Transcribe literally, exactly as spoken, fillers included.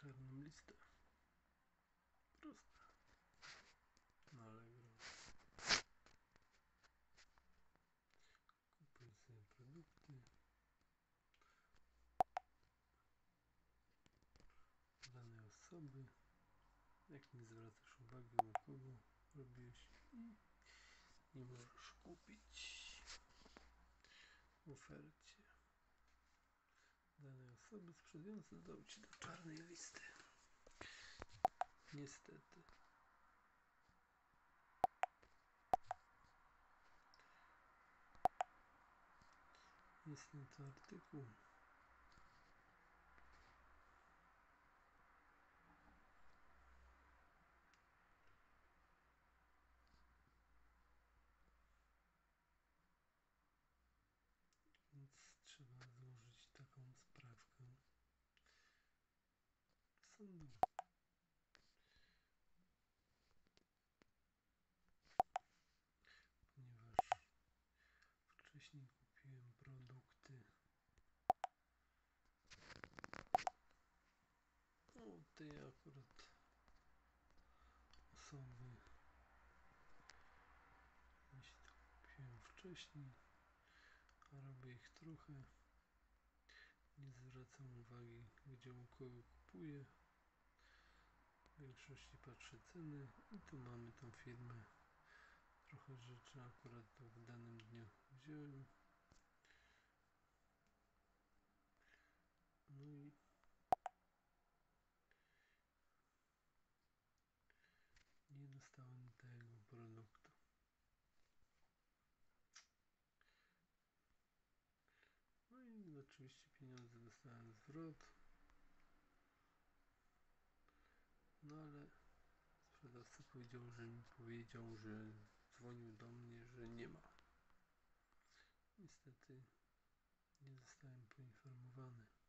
czarną listę. Proste. Na Allegro. Kupuję sobie produkty. Danej osoby. Jak nie zwracasz uwagi, u kogo robiłeś i nie możesz kupić w ofercie danej osoby, sprzedający dodał ci do czarnej listy. Niestety. Jest na to artykuł. Więc trzeba złożyć taką sprawkę w sądu. Ponieważ wcześniej kupiłem produkty o tej akurat osoby. Jeśli to kupiłem wcześniej, a robię ich trochę, nie zwracam uwagi, gdzie u kogo kupuję. W większości patrzę ceny i tu mamy tą firmę. Trochę rzeczy akurat tu w danym dniu wziąłem. No i nie dostałem tego produktu. No i oczywiście pieniądze dostałem zwrot. No ale sprzedawca powiedział, że mi powiedział, że dzwonił do mnie, że nie ma. Niestety nie zostałem poinformowany.